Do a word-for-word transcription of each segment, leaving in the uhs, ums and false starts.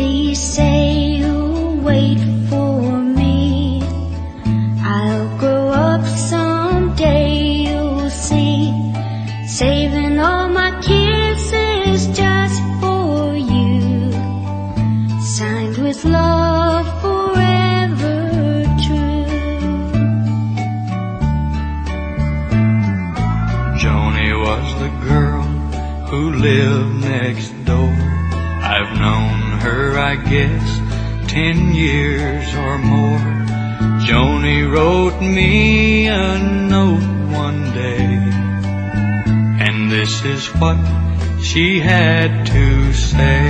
please say you'll wait for me? I'll grow up someday, you'll see. Saving all my kisses just for you. Signed with love forever true. Joni was the girl who lived next door. I've known her, I guess, ten years or more. Joni wrote me a note one day, and this is what she had to say.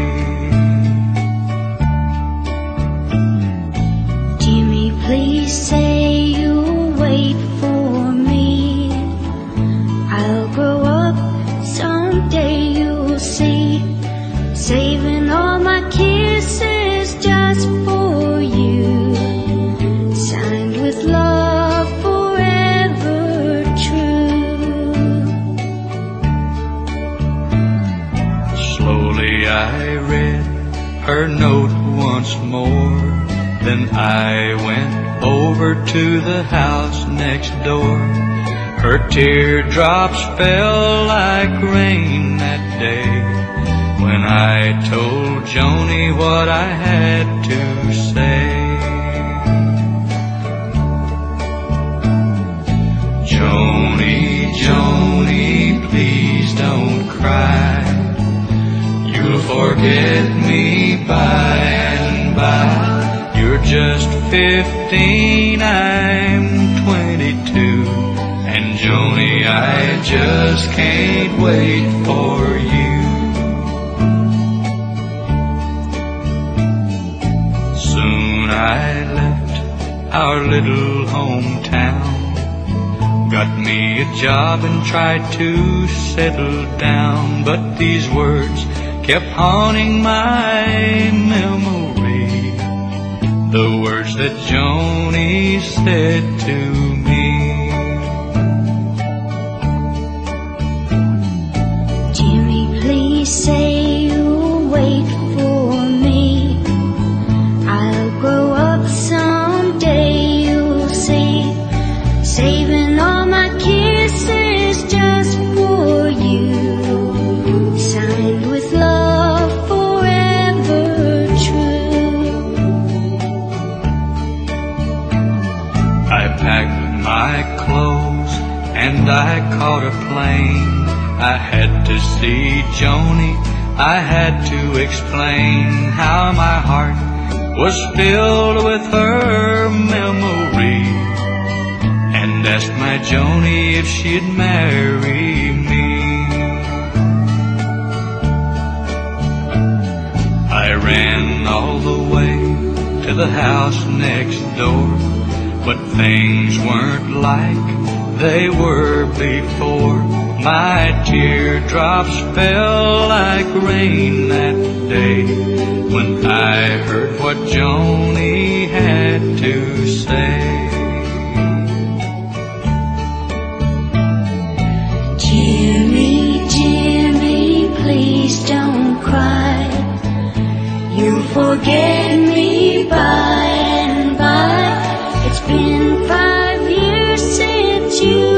Jimmy, please say you'll wait for me. I'll grow up someday, you'll see. Saving all my kisses just for you. Signed with love forever true. Slowly I read her note once more. Then I went over to the house next door. Her teardrops fell like rain that day when I told Joni what I had to say. Joni, Joni, please don't cry. You'll forget me by and by. You're just fifteen, I'm twenty-two. And Joni, I just can't wait for you. Soon I left our little hometown, got me a job and tried to settle down. But these words kept haunting my memory, the words that Joni said to me. Jimmy, please say you'll wait for me. I'll grow up someday, you'll see. Saving all my kisses just for you. Signed with love forever true. I packed my clothes and I caught a plane. I had to see Joni, I had to explain how my heart was filled with her memory, and asked my Joni if she'd marry me. I ran all the way to the house next door, but things weren't like they were before. My teardrops fell like rain that day when I heard what Joni had to say. Jimmy, Jimmy, please don't cry. You'll forget me by and by. It's been five years since you